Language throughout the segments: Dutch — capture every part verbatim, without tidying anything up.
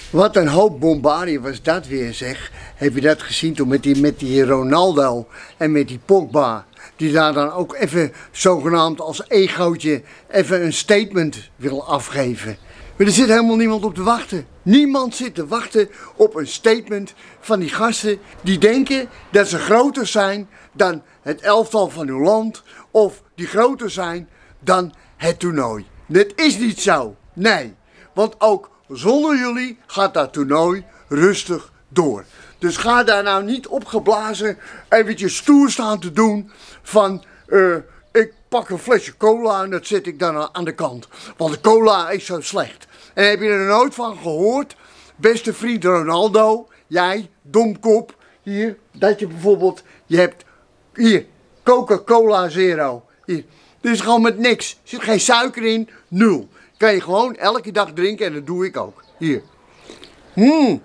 Wat een hoop bombardie was dat weer, zeg. Heb je dat gezien toen met die, met die Ronaldo en met die Pogba? Die daar dan ook even zogenaamd als egootje even een statement wil afgeven. Maar er zit helemaal niemand op te wachten. Niemand zit te wachten op een statement van die gasten die denken dat ze groter zijn dan het elftal van uw land of die groter zijn dan het toernooi. Dat is niet zo. Nee, want ook zonder jullie gaat dat toernooi rustig door. Dus ga daar nou niet opgeblazen eventjes stoer staan te doen van uh, ik pak een flesje cola en dat zet ik dan aan de kant. Want de cola is zo slecht. En heb je er nooit van gehoord, beste vriend Ronaldo, jij, domkop, hier, dat je bijvoorbeeld, je hebt hier, Coca-Cola Zero. Hier. Dit is gewoon met niks. Er zit geen suiker in, nul. Kan je gewoon elke dag drinken en dat doe ik ook. Hier. Mmm.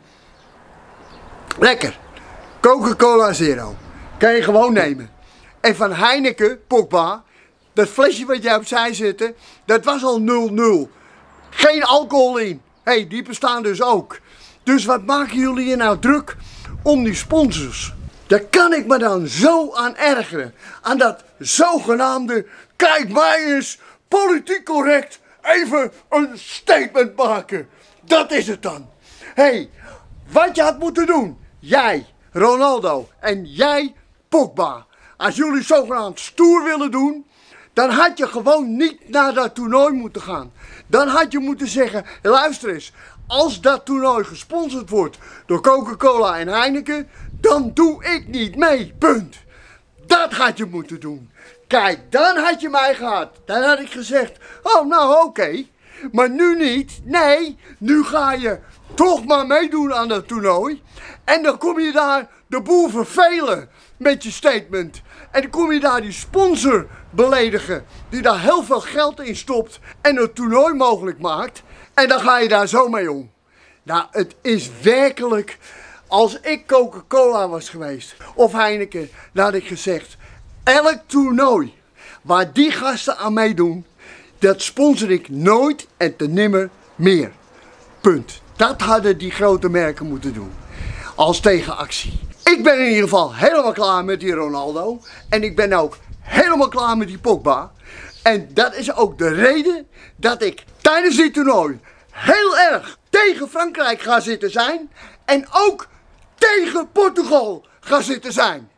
Lekker. Coca-Cola Zero. Kan je gewoon nemen. En van Heineken, Pogba, dat flesje wat jij opzij zette, dat was al nul nul. Geen alcohol in. Hé, hey, die bestaan dus ook. Dus wat maken jullie je nou druk om die sponsors? Daar kan ik me dan zo aan ergeren. Aan dat zogenaamde, kijk mij eens, politiek correct, even een statement maken. Dat is het dan. Hé, hey, wat je had moeten doen, jij, Ronaldo en jij, Pogba. Als jullie zogenaamd stoer willen doen, dan had je gewoon niet naar dat toernooi moeten gaan. Dan had je moeten zeggen, luister eens, als dat toernooi gesponsord wordt door Coca-Cola en Heineken, dan doe ik niet mee, punt. Dat had je moeten doen. Kijk, dan had je mij gehad. Dan had ik gezegd, oh nou oké, okay. Maar nu niet. Nee, nu ga je toch maar meedoen aan dat toernooi. En dan kom je daar de boel vervelen met je statement. En dan kom je daar die sponsor beledigen, die daar heel veel geld in stopt en het toernooi mogelijk maakt. En dan ga je daar zo mee om. Nou, het is werkelijk, als ik Coca-Cola was geweest, of Heineken, dan had ik gezegd, elk toernooi waar die gasten aan meedoen, dat sponsor ik nooit en te nimmer meer. Punt. Dat hadden die grote merken moeten doen. Als tegenactie. Ik ben in ieder geval helemaal klaar met die Ronaldo. En ik ben ook helemaal klaar met die Pogba. En dat is ook de reden dat ik tijdens dit toernooi heel erg tegen Frankrijk ga zitten zijn. En ook tegen Portugal ga zitten zijn.